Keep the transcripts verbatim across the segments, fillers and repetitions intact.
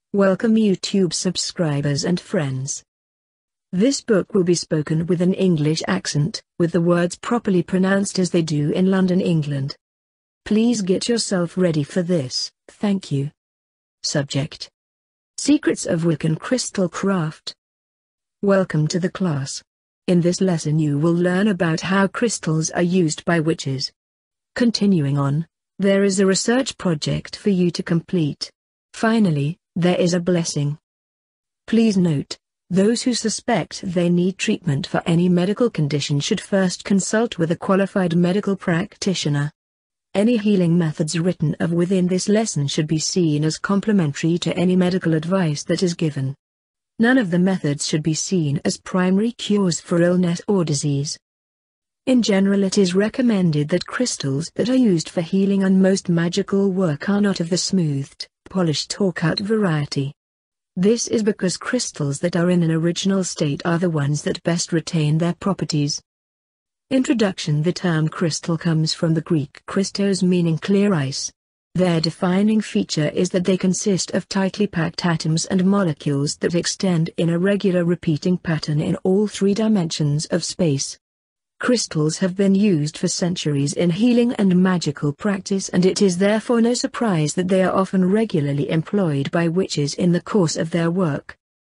Welcome YouTube subscribers and friends. This book will be spoken with an English accent, with the words properly pronounced as they do in London, England. Please get yourself ready for this, thank you. Subject: Secrets of Wiccan Crystal Craft. Welcome to the class. In this lesson you will learn about how crystals are used by witches. Continuing on, there is a research project for you to complete. Finally, there is a blessing. Please note, those who suspect they need treatment for any medical condition should first consult with a qualified medical practitioner. Any healing methods written of within this lesson should be seen as complementary to any medical advice that is given. None of the methods should be seen as primary cures for illness or disease. In general, it is recommended that crystals that are used for healing and most magical work are not of the smoothed, polished or cut variety. This is because crystals that are in an original state are the ones that best retain their properties. Introduction: The term crystal comes from the Greek Christos, meaning clear ice. Their defining feature is that they consist of tightly packed atoms and molecules that extend in a regular repeating pattern in all three dimensions of space. Crystals have been used for centuries in healing and magical practice, and it is therefore no surprise that they are often regularly employed by witches in the course of their work.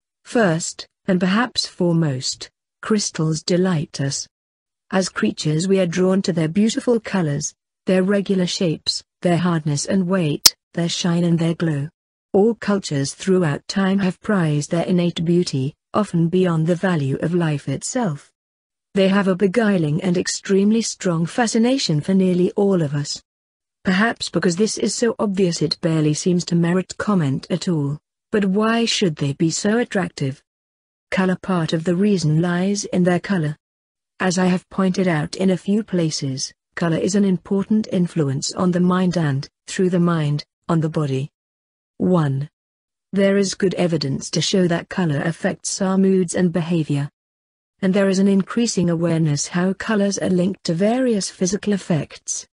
First, and perhaps foremost, crystals delight us. As creatures we are drawn to their beautiful colors, their regular shapes, their hardness and weight, their shine and their glow. All cultures throughout time have prized their innate beauty, often beyond the value of life itself. They have a beguiling and extremely strong fascination for nearly all of us. Perhaps because this is so obvious it barely seems to merit comment at all, but why should they be so attractive? Color: part of the reason lies in their color. As I have pointed out in a few places, color is an important influence on the mind and, through the mind, on the body. one. There is good evidence to show that color affects our moods and behavior. And there is an increasing awareness how colors are linked to various physical effects.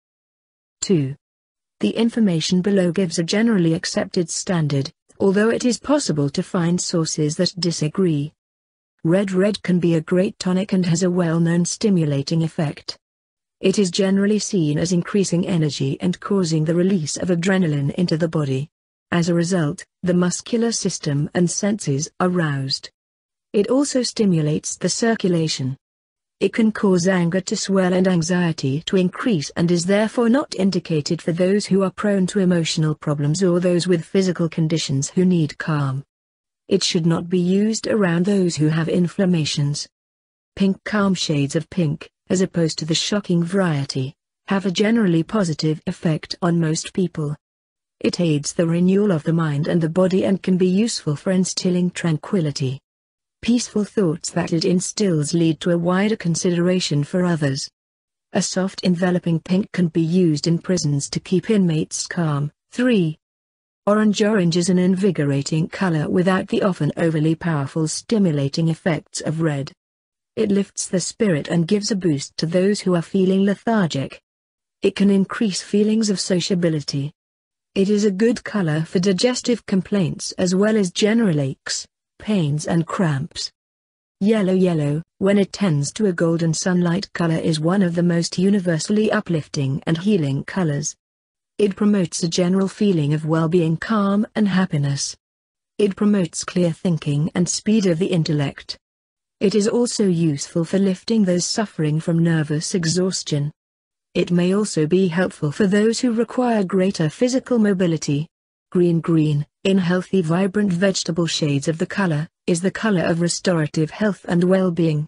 two. The information below gives a generally accepted standard, although it is possible to find sources that disagree. Red red can be a great tonic and has a well-known stimulating effect. It is generally seen as increasing energy and causing the release of adrenaline into the body. As a result, the muscular system and senses are roused. It also stimulates the circulation. It can cause anger to swell and anxiety to increase, and is therefore not indicated for those who are prone to emotional problems or those with physical conditions who need calm. It should not be used around those who have inflammations. Pink: calm shades of pink, as opposed to the shocking variety, have a generally positive effect on most people. It aids the renewal of the mind and the body and can be useful for instilling tranquility. Peaceful thoughts that it instills lead to a wider consideration for others. A soft enveloping pink can be used in prisons to keep inmates calm. three. Orange Orange is an invigorating color without the often overly powerful stimulating effects of red. It lifts the spirit and gives a boost to those who are feeling lethargic. It can increase feelings of sociability. It is a good color for digestive complaints as well as general aches, pains and cramps. Yellow Yellow, when it tends to a golden sunlight color, is one of the most universally uplifting and healing colors. It promotes a general feeling of well-being, calm and happiness. It promotes clear thinking and speed of the intellect. It is also useful for lifting those suffering from nervous exhaustion. It may also be helpful for those who require greater physical mobility. Green Green, in healthy vibrant vegetable shades of the color, is the color of restorative health and well-being.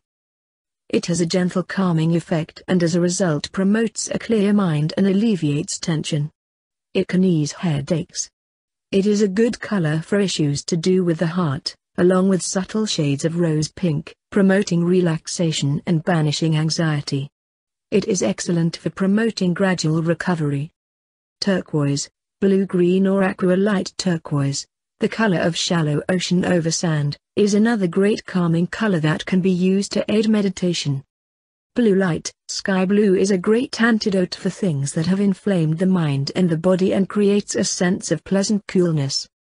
It has a gentle calming effect and as a result promotes a clear mind and alleviates tension. It can ease headaches. It is a good color for issues to do with the heart, along with subtle shades of rose pink, promoting relaxation and banishing anxiety. It is excellent for promoting gradual recovery. Turquoise, blue-green or aqua light turquoise, the color of shallow ocean over sand, is another great calming color that can be used to aid meditation. Blue light, sky blue is a great antidote for things that have inflamed the mind and the body and creates a sense of pleasant coolness.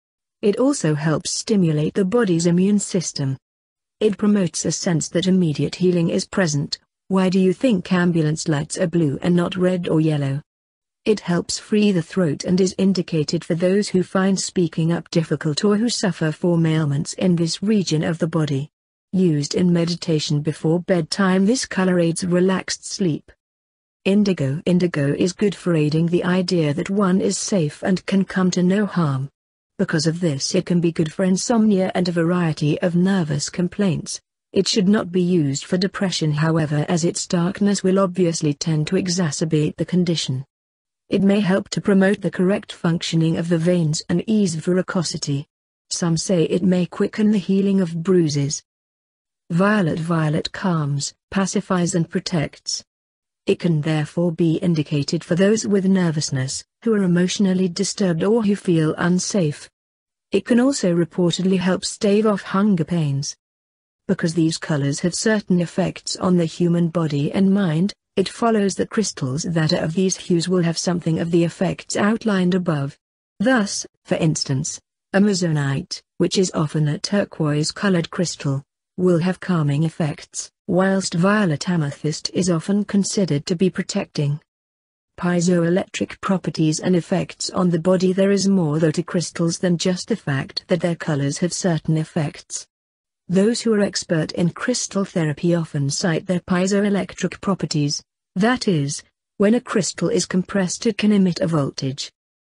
It also helps stimulate the body's immune system. It promotes a sense that immediate healing is present. Why do you think ambulance lights are blue and not red or yellow? It helps free the throat and is indicated for those who find speaking up difficult or who suffer from ailments in this region of the body. Used in meditation before bedtime, this color aids relaxed sleep. Indigo. Indigo is good for aiding the idea that one is safe and can come to no harm. Because of this, it can be good for insomnia and a variety of nervous complaints. It should not be used for depression, however, as its darkness will obviously tend to exacerbate the condition. It may help to promote the correct functioning of the veins and ease varicosity. Some say it may quicken the healing of bruises. Violet. Violet calms, pacifies and protects. It can therefore be indicated for those with nervousness, who are emotionally disturbed or who feel unsafe. It can also reportedly help stave off hunger pains. Because these colors have certain effects on the human body and mind, it follows that crystals that are of these hues will have something of the effects outlined above. Thus, for instance, amazonite, which is often a turquoise-colored crystal, will have calming effects, whilst violet amethyst is often considered to be protecting. Piezoelectric properties and effects on the body. There is more though to crystals than just the fact that their colors have certain effects. Those who are expert in crystal therapy often cite their piezoelectric properties, that is, when a crystal is compressed it can emit a voltage.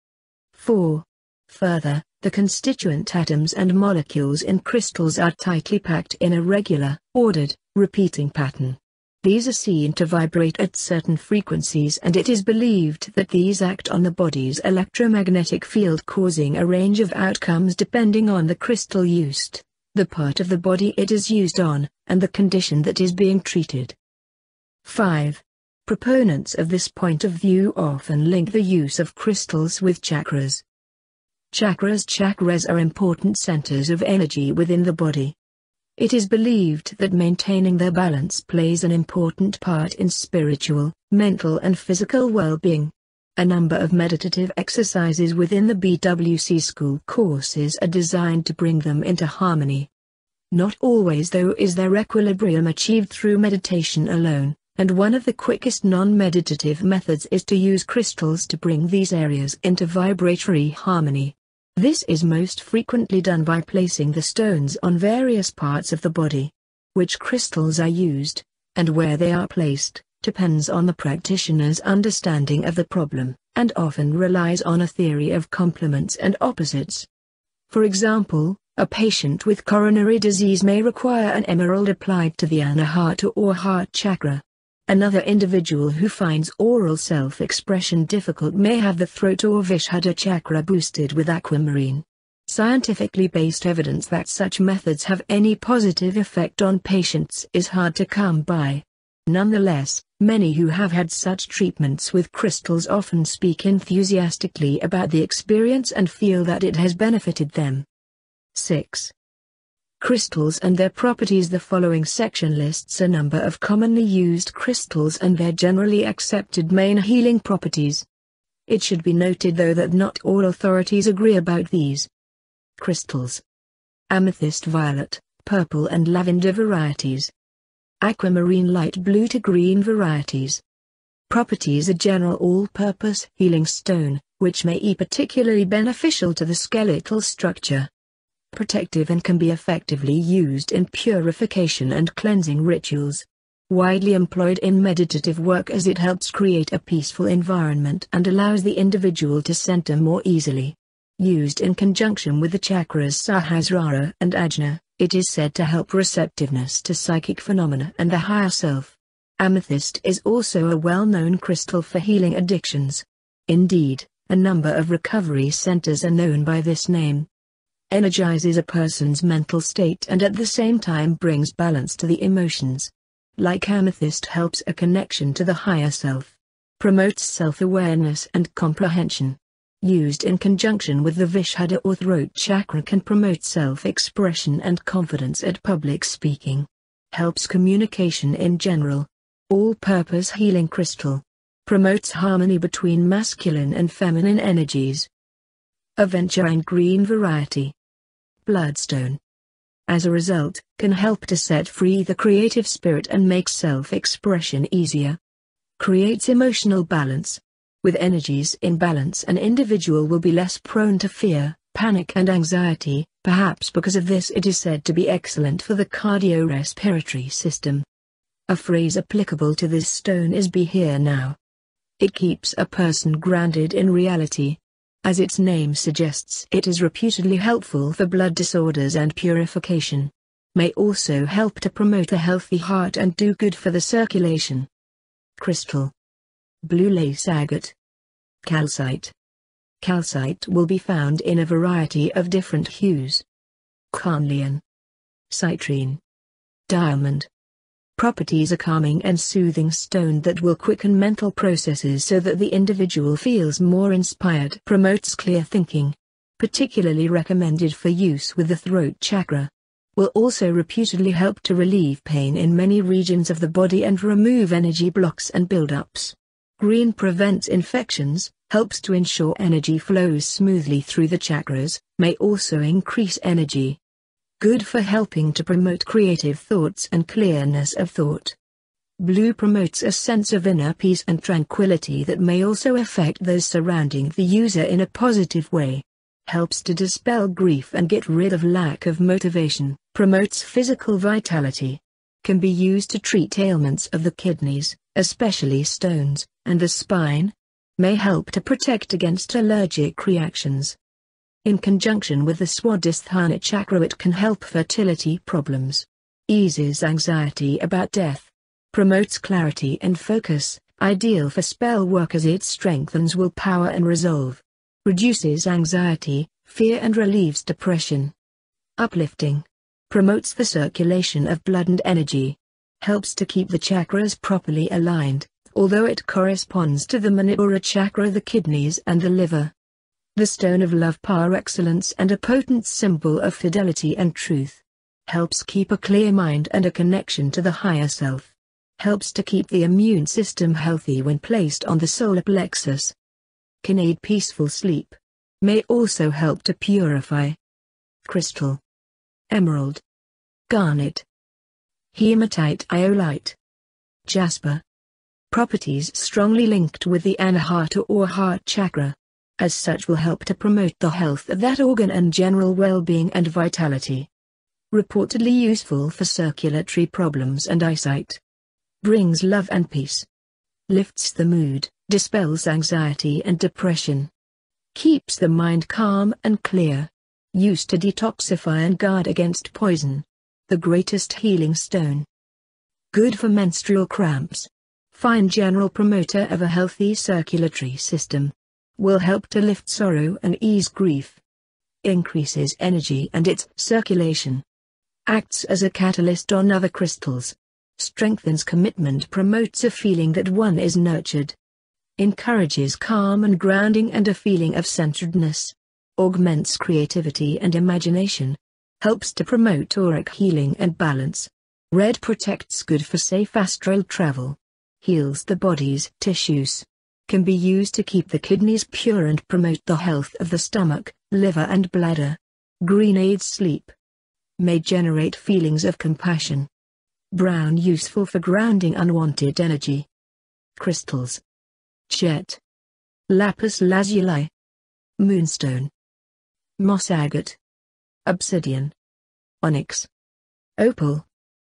four. Further, the constituent atoms and molecules in crystals are tightly packed in a regular, ordered, repeating pattern. These are seen to vibrate at certain frequencies, and it is believed that these act on the body's electromagnetic field, causing a range of outcomes depending on the crystal used, the part of the body it is used on, and the condition that is being treated. five. Proponents of this point of view often link the use of crystals with chakras. Chakras Chakras are important centers of energy within the body. It is believed that maintaining their balance plays an important part in spiritual, mental and physical well-being. A number of meditative exercises within the B W C school courses are designed to bring them into harmony. Not always though is their equilibrium achieved through meditation alone, and one of the quickest non-meditative methods is to use crystals to bring these areas into vibratory harmony. This is most frequently done by placing the stones on various parts of the body. Which crystals are used, and where they are placed, depends on the practitioner's understanding of the problem, and often relies on a theory of complements and opposites. For example, a patient with coronary disease may require an emerald applied to the anahata or heart chakra. Another individual who finds oral self-expression difficult may have the throat or Vishuddha chakra boosted with aquamarine. Scientifically based evidence that such methods have any positive effect on patients is hard to come by. Nonetheless, many who have had such treatments with crystals often speak enthusiastically about the experience and feel that it has benefited them. six. Crystals and their properties. The following section lists a number of commonly used crystals and their generally accepted main healing properties. It should be noted though that not all authorities agree about these. Crystals: amethyst, violet, purple and lavender varieties. Aquamarine, light blue to green varieties. Properties: a general all-purpose healing stone, which may be particularly beneficial to the skeletal structure. Protective and can be effectively used in purification and cleansing rituals. Widely employed in meditative work as it helps create a peaceful environment and allows the individual to center more easily. Used in conjunction with the chakras Sahasrara and Ajna, it is said to help receptiveness to psychic phenomena and the higher self. Amethyst is also a well-known crystal for healing addictions. Indeed, a number of recovery centers are known by this name. Energizes a person's mental state and at the same time brings balance to the emotions. Like amethyst, helps a connection to the higher self. Promotes self-awareness and comprehension. Used in conjunction with the Vishuddha or throat chakra can promote self-expression and confidence at public speaking. Helps communication in general. All-purpose healing crystal. Promotes harmony between masculine and feminine energies. Aventurine green variety. bloodstone. As a result, can help to set free the creative spirit and make self-expression easier. Creates emotional balance. With energies in balance, an individual will be less prone to fear, panic and anxiety. Perhaps because of this it is said to be excellent for the cardiorespiratory system. A phrase applicable to this stone is "be here now." It keeps a person grounded in reality. As its name suggests, it is reputedly helpful for blood disorders and purification. May also help to promote a healthy heart and do good for the circulation. Crystal. Blue lace agate. Calcite. Calcite will be found in a variety of different hues. Carnelian. Citrine. Diamond. Properties: a calming and soothing stone that will quicken mental processes so that the individual feels more inspired. Promotes clear thinking. Particularly recommended for use with the throat chakra. Will also reputedly help to relieve pain in many regions of the body and remove energy blocks and buildups. Green prevents infections, helps to ensure energy flows smoothly through the chakras, may also increase energy. Good for helping to promote creative thoughts and clearness of thought. Blue promotes a sense of inner peace and tranquility that may also affect those surrounding the user in a positive way. Helps to dispel grief and get rid of lack of motivation. Promotes physical vitality. Can be used to treat ailments of the kidneys, especially stones, and the spine. May help to protect against allergic reactions. In conjunction with the Swadhisthana chakra, it can help fertility problems. Eases anxiety about death. Promotes clarity and focus, ideal for spell work as it strengthens willpower and resolve. Reduces anxiety, fear and relieves depression. Uplifting. Promotes the circulation of blood and energy. Helps to keep the chakras properly aligned, although it corresponds to the Manipura chakra, the kidneys and the liver. The stone of love par excellence and a potent symbol of fidelity and truth. Helps keep a clear mind and a connection to the higher self. Helps to keep the immune system healthy when placed on the solar plexus. Can aid peaceful sleep. May also help to purify. Crystal. Emerald. Garnet. Hematite iolite. Jasper. Properties strongly linked with the Anahata or heart chakra. As such will help to promote the health of that organ and general well-being and vitality. Reportedly useful for circulatory problems and eyesight. Brings love and peace. Lifts the mood, dispels anxiety and depression. Keeps the mind calm and clear. Used to detoxify and guard against poison. The greatest healing stone. Good for menstrual cramps. Fine general promoter of a healthy circulatory system. Will help to lift sorrow and ease grief. Increases energy and its circulation. Acts as a catalyst on other crystals. Strengthens commitment, promotes a feeling that one is nurtured. Encourages calm and grounding and a feeling of centeredness. Augments creativity and imagination. Helps to promote auric healing and balance. Red protects, good for safe astral travel. Heals the body's tissues. Can be used to keep the kidneys pure and promote the health of the stomach, liver and bladder. Green aids sleep. May generate feelings of compassion. Brown useful for grounding unwanted energy. Crystals. Jet. Lapis lazuli. Moonstone. Moss agate. Obsidian. Onyx. Opal.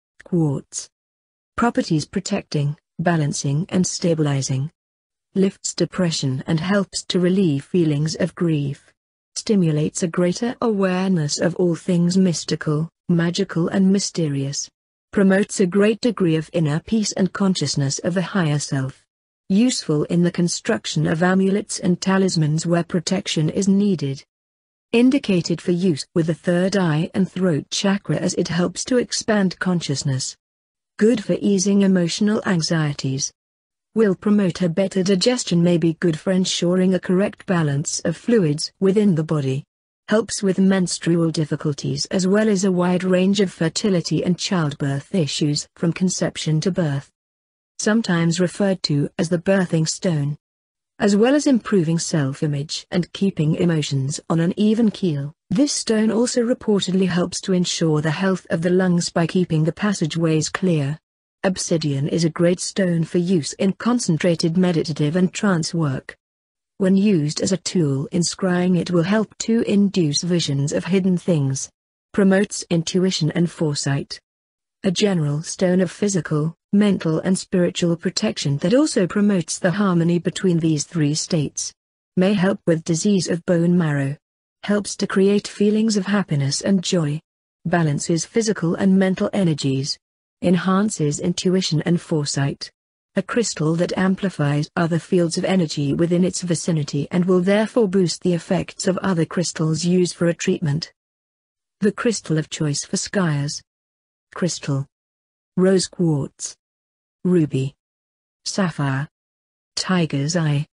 Quartz. Properties: protecting, balancing and stabilizing. Lifts depression and helps to relieve feelings of grief. Stimulates a greater awareness of all things mystical, magical and mysterious. Promotes a great degree of inner peace and consciousness of the higher self. Useful in the construction of amulets and talismans where protection is needed. Indicated for use with the third eye and throat chakra as it helps to expand consciousness. Good for easing emotional anxieties. Will promote a better digestion, may be good for ensuring a correct balance of fluids within the body. Helps with menstrual difficulties as well as a wide range of fertility and childbirth issues from conception to birth. Sometimes referred to as the birthing stone. As well as improving self-image and keeping emotions on an even keel, This stone also reportedly helps to ensure the health of the lungs by keeping the passageways clear. Obsidian is a great stone for use in concentrated meditative and trance work. When used as a tool in scrying, it will help to induce visions of hidden things. Promotes intuition and foresight. A general stone of physical, mental and spiritual protection that also promotes the harmony between these three states. May help with disease of bone marrow. Helps to create feelings of happiness and joy. Balances physical and mental energies. Enhances intuition and foresight. A crystal that amplifies other fields of energy within its vicinity and will therefore boost the effects of other crystals used for a treatment. The crystal of choice for skiers. Crystal. Rose quartz. Ruby. Sapphire. Tiger's eye.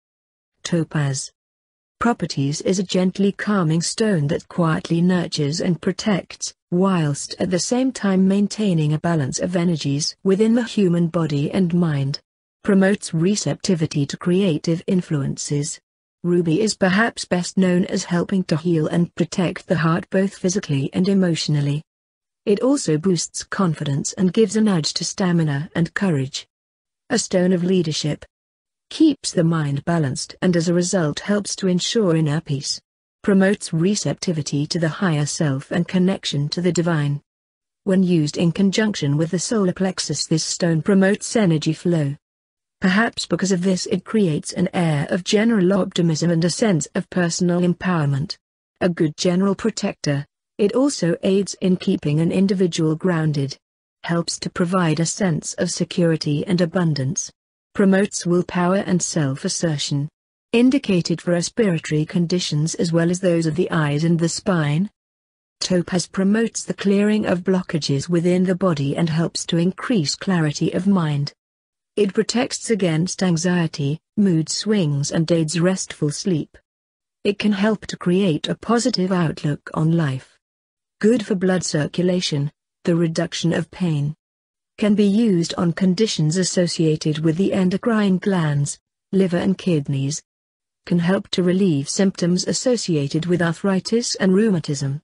Topaz. Properties is a gently calming stone that quietly nurtures and protects, whilst at the same time maintaining a balance of energies within the human body and mind. Promotes receptivity to creative influences. Ruby is perhaps best known as helping to heal and protect the heart both physically and emotionally. It also boosts confidence and gives a nudge to stamina and courage. A stone of leadership. Keeps the mind balanced and as a result helps to ensure inner peace. Promotes receptivity to the higher self and connection to the divine. When used in conjunction with the solar plexus, this stone promotes energy flow. Perhaps because of this it creates an air of general optimism and a sense of personal empowerment. A good general protector, it also aids in keeping an individual grounded. Helps to provide a sense of security and abundance. Promotes willpower and self-assertion. Indicated for respiratory conditions as well as those of the eyes and the spine. Topaz promotes the clearing of blockages within the body and helps to increase clarity of mind. It protects against anxiety, mood swings and aids restful sleep. It can help to create a positive outlook on life. Good for blood circulation, the reduction of pain. Can be used on conditions associated with the endocrine glands, liver and kidneys. Can help to relieve symptoms associated with arthritis and rheumatism.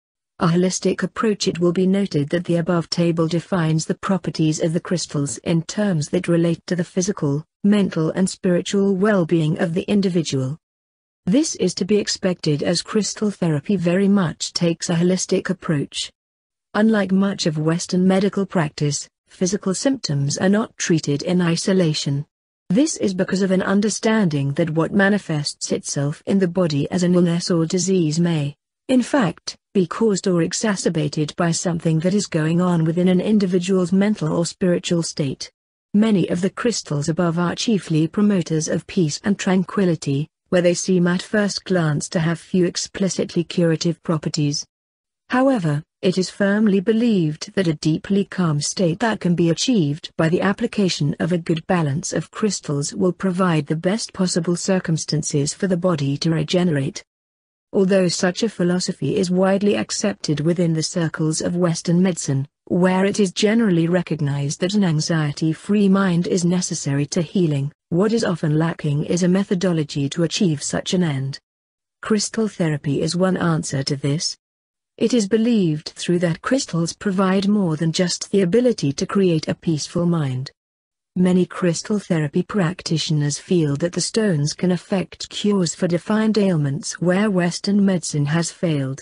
A holistic approach. It will be noted that the above table defines the properties of the crystals in terms that relate to the physical, mental and spiritual well-being of the individual. This is to be expected as crystal therapy very much takes a holistic approach. Unlike much of Western medical practice, physical symptoms are not treated in isolation. This is because of an understanding that what manifests itself in the body as an illness or disease may, in fact, be caused or exacerbated by something that is going on within an individual's mental or spiritual state. Many of the crystals above are chiefly promoters of peace and tranquility, where they seem at first glance to have few explicitly curative properties. However, it is firmly believed that a deeply calm state that can be achieved by the application of a good balance of crystals will provide the best possible circumstances for the body to regenerate. Although such a philosophy is widely accepted within the circles of Western medicine, where it is generally recognized that an anxiety-free mind is necessary to healing, what is often lacking is a methodology to achieve such an end. Crystal therapy is one answer to this. It is believed through that crystals provide more than just the ability to create a peaceful mind. Many crystal therapy practitioners feel that the stones can effect cures for defined ailments where Western medicine has failed.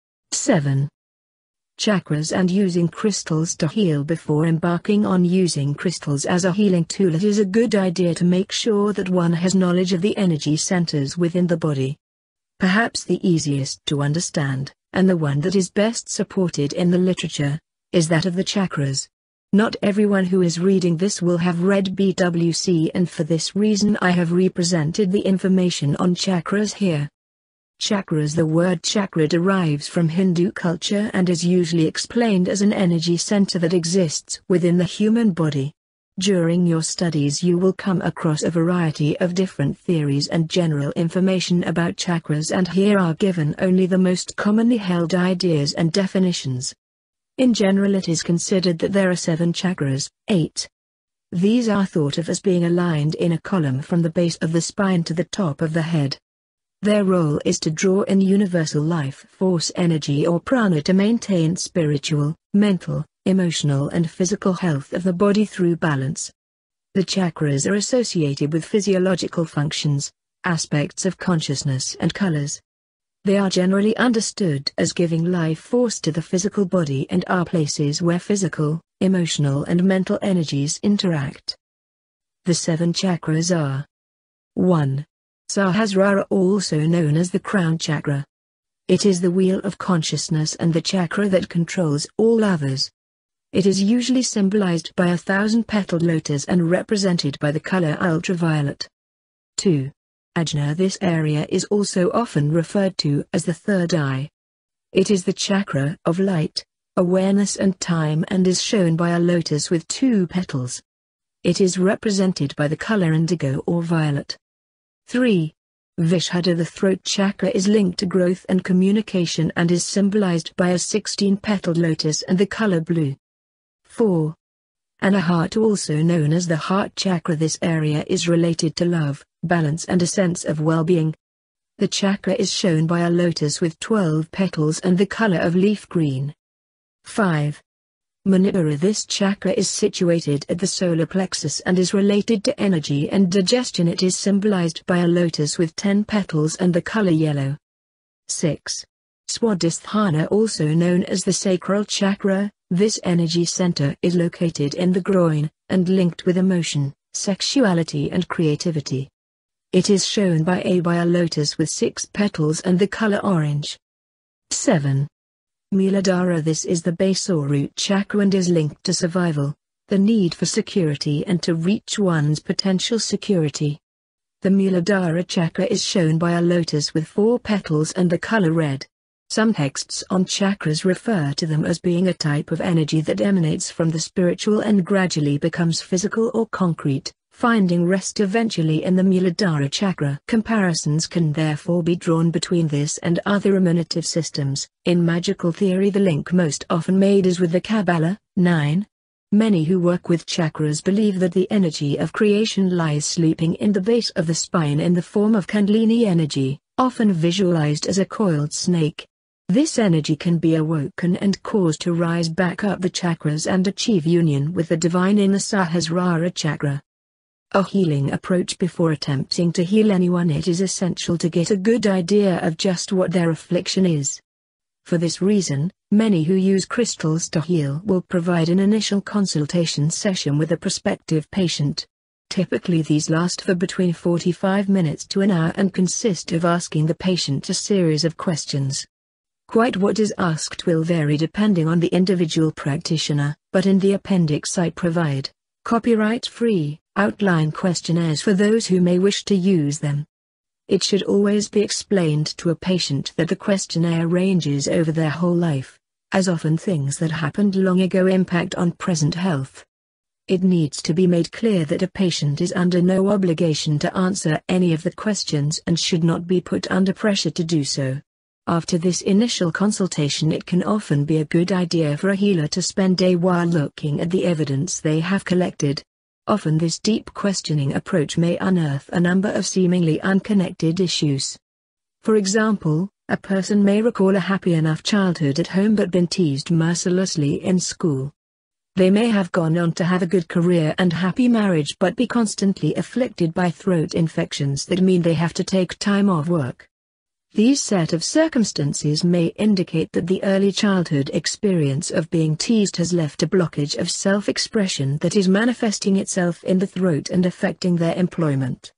seven. Chakras and using crystals to heal. Before embarking on using crystals as a healing tool, it is a good idea to make sure that one has knowledge of the energy centers within the body. Perhaps the easiest to understand, and the one that is best supported in the literature, is that of the chakras. Not everyone who is reading this will have read B W C, and for this reason I have represented the information on chakras here. Chakras. The word chakra derives from Hindu culture and is usually explained as an energy center that exists within the human body. During your studies you will come across a variety of different theories and general information about chakras, and here are given only the most commonly held ideas and definitions. In general, it is considered that there are seven chakras, eight. These are thought of as being aligned in a column from the base of the spine to the top of the head. Their role is to draw in universal life force energy or prana to maintain spiritual, mental, emotional and physical health of the body through balance. The chakras are associated with physiological functions, aspects of consciousness and colors. They are generally understood as giving life force to the physical body and are places where physical, emotional and mental energies interact. The seven chakras are: one. Sahasrara, also known as the crown chakra. It is the wheel of consciousness and the chakra that controls all others. It is usually symbolized by a thousand-petaled lotus and represented by the color ultraviolet. two. Ajna. This area is also often referred to as the third eye. It is the chakra of light, awareness and time and is shown by a lotus with two petals. It is represented by the color indigo or violet. three. Vishuddha. The throat chakra is linked to growth and communication and is symbolized by a sixteen-petaled lotus and the color blue. four. Anahata, also known as the heart chakra. This area is related to love, balance and a sense of well-being. The chakra is shown by a lotus with twelve petals and the color of leaf green. five. Manipura. This chakra is situated at the solar plexus and is related to energy and digestion. It is symbolized by a lotus with ten petals and the color yellow. six. Swadhisthana, also known as the sacral chakra. This energy center is located in the groin, and linked with emotion, sexuality and creativity. It is shown by a by a lotus with six petals and the color orange. seven. Muladhara. This is the base or root chakra and is linked to survival, the need for security and to reach one's potential security. The Muladhara chakra is shown by a lotus with four petals and the color red. Some texts on chakras refer to them as being a type of energy that emanates from the spiritual and gradually becomes physical or concrete, finding rest eventually in the Muladhara chakra. Comparisons can therefore be drawn between this and other emanative systems. In magical theory, the link most often made is with the Kabbalah. nine. Many who work with chakras believe that the energy of creation lies sleeping in the base of the spine in the form of Kundalini energy, often visualized as a coiled snake. This energy can be awoken and caused to rise back up the chakras and achieve union with the divine in the Sahasrara chakra. A healing approach. Before attempting to heal anyone, it is essential to get a good idea of just what their affliction is. For this reason, many who use crystals to heal will provide an initial consultation session with a prospective patient. Typically these last for between forty-five minutes to an hour and consist of asking the patient a series of questions. Quite what is asked will vary depending on the individual practitioner, but in the appendix I provide, copyright-free, outline questionnaires for those who may wish to use them. It should always be explained to a patient that the questionnaire ranges over their whole life, as often things that happened long ago impact on present health. It needs to be made clear that a patient is under no obligation to answer any of the questions and should not be put under pressure to do so. After this initial consultation, it can often be a good idea for a healer to spend a while looking at the evidence they have collected. Often this deep questioning approach may unearth a number of seemingly unconnected issues. For example, a person may recall a happy enough childhood at home but been teased mercilessly in school. They may have gone on to have a good career and happy marriage but be constantly afflicted by throat infections that mean they have to take time off work. These set of circumstances may indicate that the early childhood experience of being teased has left a blockage of self-expression that is manifesting itself in the throat and affecting their employment.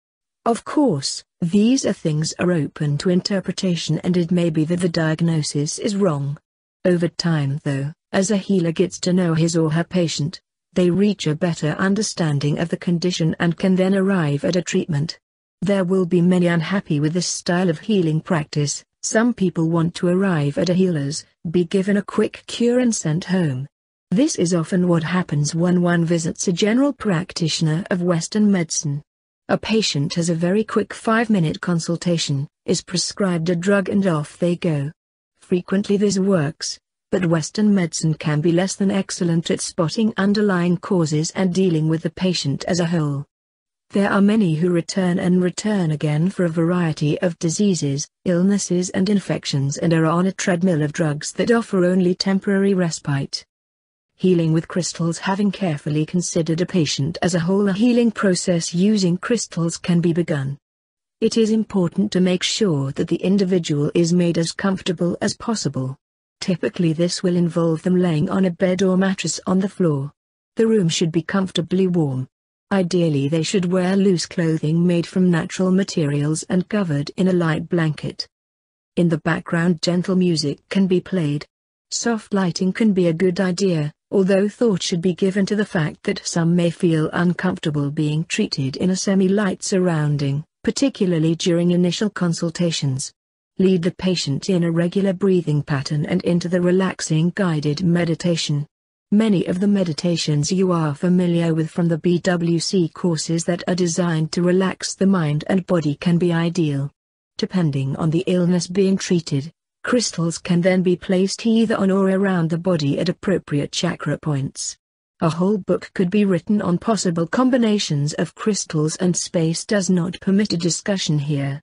Of course, these are things are open to interpretation and it may be that the diagnosis is wrong. Over time though, as a healer gets to know his or her patient, they reach a better understanding of the condition and can then arrive at a treatment. There will be many unhappy with this style of healing practice. Some people want to arrive at a healer's, be given a quick cure and sent home. This is often what happens when one visits a general practitioner of Western medicine. A patient has a very quick five-minute consultation, is prescribed a drug and off they go. Frequently this works, but Western medicine can be less than excellent at spotting underlying causes and dealing with the patient as a whole. There are many who return and return again for a variety of diseases, illnesses and infections and are on a treadmill of drugs that offer only temporary respite. Healing with crystals. Having carefully considered a patient as a whole, a healing process using crystals can be begun. It is important to make sure that the individual is made as comfortable as possible. Typically this will involve them laying on a bed or mattress on the floor. The room should be comfortably warm. Ideally they should wear loose clothing made from natural materials and covered in a light blanket. In the background gentle music can be played. Soft lighting can be a good idea, although thought should be given to the fact that some may feel uncomfortable being treated in a semi-light surrounding, particularly during initial consultations. Lead the patient in a regular breathing pattern and into the relaxing guided meditation. Many of the meditations you are familiar with from the B W C courses that are designed to relax the mind and body can be ideal. Depending on the illness being treated, crystals can then be placed either on or around the body at appropriate chakra points. A whole book could be written on possible combinations of crystals, and space does not permit a discussion here.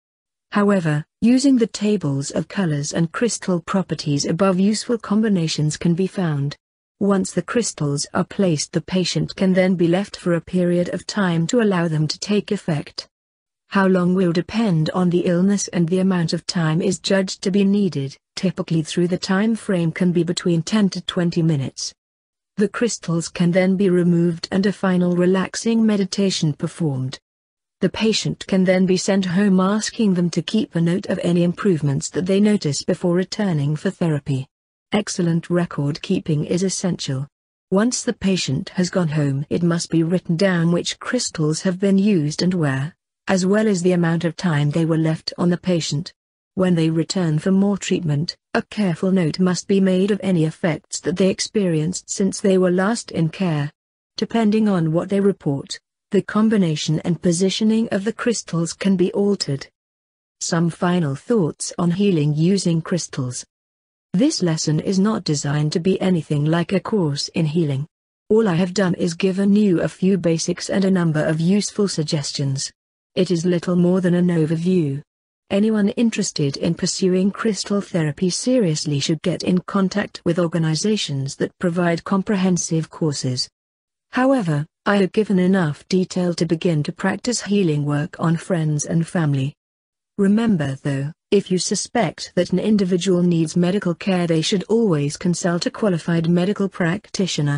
However, using the tables of colors and crystal properties above, useful combinations can be found. Once the crystals are placed, the patient can then be left for a period of time to allow them to take effect. How long will depend on the illness, and the amount of time is judged to be needed, typically through the time frame can be between ten to twenty minutes. The crystals can then be removed and a final relaxing meditation performed. The patient can then be sent home, asking them to keep a note of any improvements that they notice before returning for therapy. Excellent record keeping is essential. Once the patient has gone home, it must be written down which crystals have been used and where, as well as the amount of time they were left on the patient. When they return for more treatment, a careful note must be made of any effects that they experienced since they were last in care. Depending on what they report, the combination and positioning of the crystals can be altered. Some final thoughts on healing using crystals. This lesson is not designed to be anything like a course in healing. All I have done is given you a few basics and a number of useful suggestions. It is little more than an overview. Anyone interested in pursuing crystal therapy seriously should get in contact with organizations that provide comprehensive courses. However, I have given enough detail to begin to practice healing work on friends and family. Remember though, if you suspect that an individual needs medical care, they should always consult a qualified medical practitioner.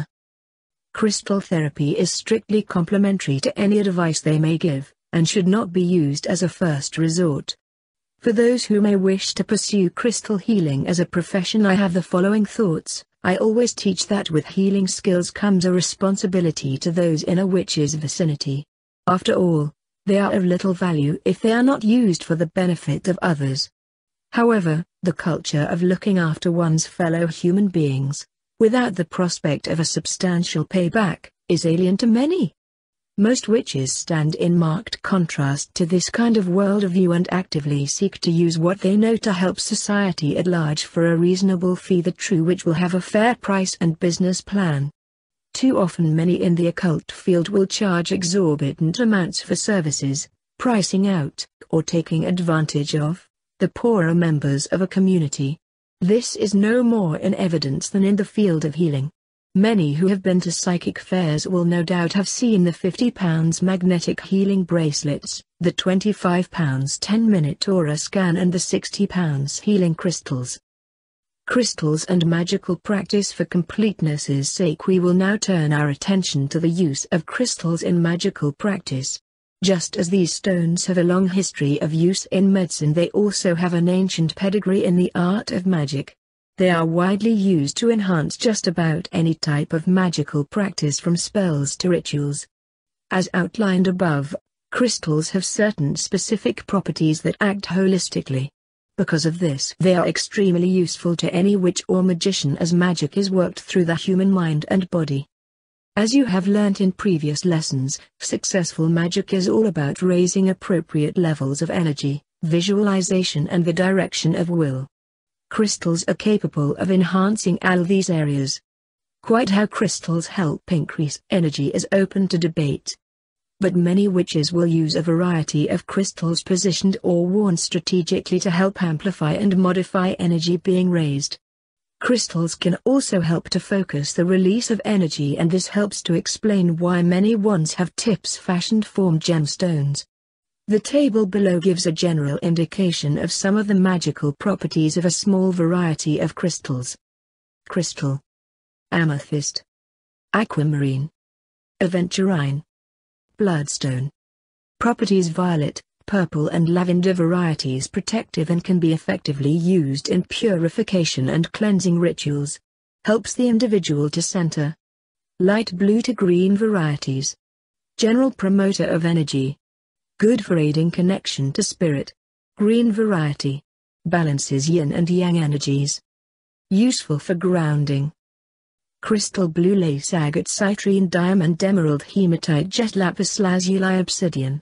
Crystal therapy is strictly complementary to any advice they may give, and should not be used as a first resort. For those who may wish to pursue crystal healing as a profession, I have the following thoughts. I always teach that with healing skills comes a responsibility to those in a witch's vicinity. After all, they are of little value if they are not used for the benefit of others. However, the culture of looking after one's fellow human beings, without the prospect of a substantial payback, is alien to many. Most witches stand in marked contrast to this kind of worldview and actively seek to use what they know to help society at large for a reasonable fee. The true witch will have a fair price and business plan. Too often many in the occult field will charge exorbitant amounts for services, pricing out, or taking advantage of, the poorer members of a community. This is no more in evidence than in the field of healing. Many who have been to psychic fairs will no doubt have seen the fifty pound magnetic healing bracelets, the twenty-five pound ten minute aura scan and the sixty pound healing crystals. Crystals and magical practice. For completeness' sake, we will now turn our attention to the use of crystals in magical practice. Just as these stones have a long history of use in medicine, they also have an ancient pedigree in the art of magic. They are widely used to enhance just about any type of magical practice, from spells to rituals. As outlined above, crystals have certain specific properties that act holistically. Because of this, they are extremely useful to any witch or magician, as magic is worked through the human mind and body. As you have learnt in previous lessons, successful magic is all about raising appropriate levels of energy, visualization and the direction of will. Crystals are capable of enhancing all these areas. Quite how crystals help increase energy is open to debate. but many witches will use a variety of crystals positioned or worn strategically to help amplify and modify energy being raised. Crystals can also help to focus the release of energy, and this helps to explain why many wands have tips fashioned from gemstones. The table below gives a general indication of some of the magical properties of a small variety of crystals. Crystal: amethyst, aquamarine, aventurine, bloodstone. Properties: violet, purple and lavender varieties, protective and can be effectively used in purification and cleansing rituals. Helps the individual to center. Light blue to green varieties. General promoter of energy. Good for aiding connection to spirit. Green variety. Balances yin and yang energies. Useful for grounding. Crystal blue lace agate citrine diamond emerald hematite jet lapis lazuli obsidian.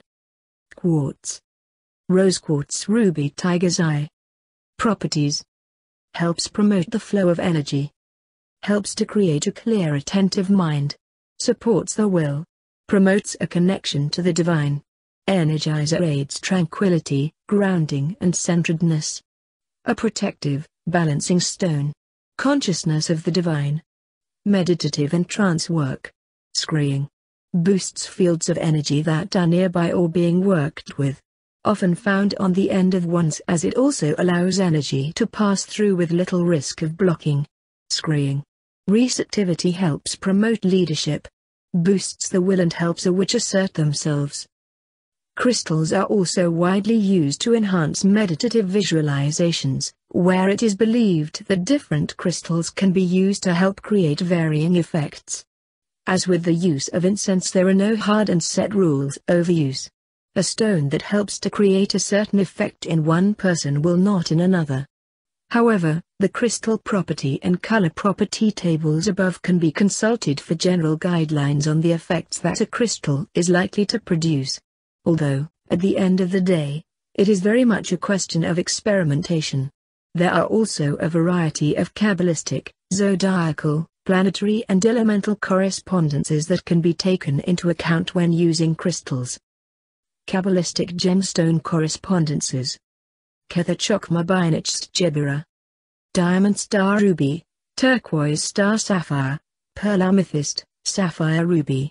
Quartz. Rose quartz ruby tiger's eye. Properties: helps promote the flow of energy. Helps to create a clear attentive mind. Supports the will. Promotes a connection to the divine. Energizer aids tranquility, grounding and centeredness. A protective, balancing stone. Consciousness of the divine. Meditative and trance work. Scrying. Boosts fields of energy that are nearby or being worked with. Often found on the end of wands, as it also allows energy to pass through with little risk of blocking. Scrying. Receptivity helps promote leadership. Boosts the will and helps a witch assert themselves. Crystals are also widely used to enhance meditative visualizations, where it is believed that different crystals can be used to help create varying effects. As with the use of incense, there are no hard and set rules over use. A stone that helps to create a certain effect in one person will not in another. However, the crystal property and color property tables above can be consulted for general guidelines on the effects that a crystal is likely to produce. Although, at the end of the day, it is very much a question of experimentation. There are also a variety of Kabbalistic, zodiacal, planetary and elemental correspondences that can be taken into account when using crystals. Kabbalistic gemstone correspondences. Kether Chokmah Binach Jebira. Diamond star ruby, turquoise star sapphire, pearl amethyst, sapphire ruby.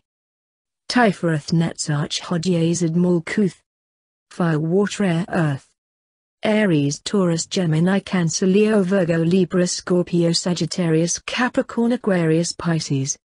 Tifereth Netzach Hodjazid Malkuth. Fire water air earth. Aries Taurus Gemini Cancer Leo Virgo Libra Scorpio Sagittarius Capricorn Aquarius Pisces.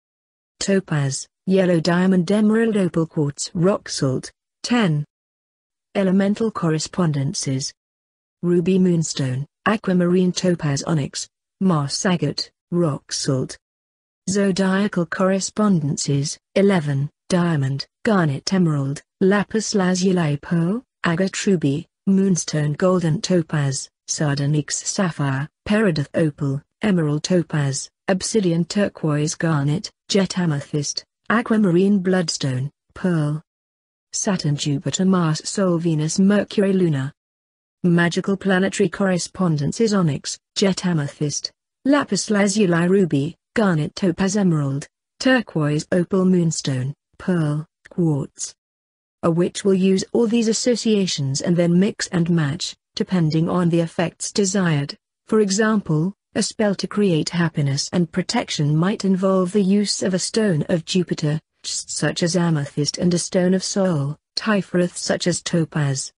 Topaz, yellow diamond emerald opal quartz rock salt, ten. Elemental correspondences. Ruby moonstone, aquamarine topaz onyx, Mars agate, rock salt. Zodiacal correspondences, eleven. Diamond, garnet emerald, lapis lazuli pearl, agate ruby, moonstone golden topaz, sardonyx sapphire, peridot opal, emerald topaz, obsidian turquoise garnet, jet amethyst, aquamarine bloodstone, pearl. Saturn Jupiter Mars Sol Venus Mercury Luna. Magical planetary correspondences onyx, jet amethyst, lapis lazuli ruby, garnet topaz emerald, turquoise opal moonstone, pearl, quartz. A witch will use all these associations and then mix and match, depending on the effects desired. For example, a spell to create happiness and protection might involve the use of a stone of Jupiter, such as amethyst, and a stone of Sol, Tifereth, such as topaz.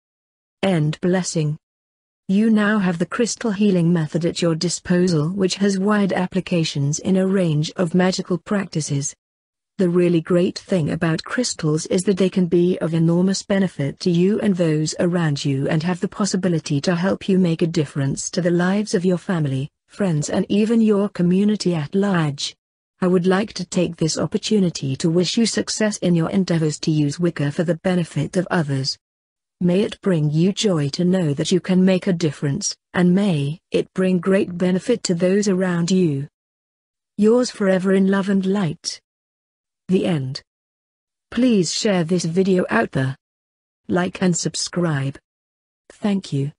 End blessing. You now have the crystal healing method at your disposal, which has wide applications in a range of magical practices. The really great thing about crystals is that they can be of enormous benefit to you and those around you, and have the possibility to help you make a difference to the lives of your family, friends and even your community at large. I would like to take this opportunity to wish you success in your endeavors to use Wicca for the benefit of others. May it bring you joy to know that you can make a difference, and may it bring great benefit to those around you. Yours forever in love and light. The end. Please share this video out there. Like and subscribe. Thank you.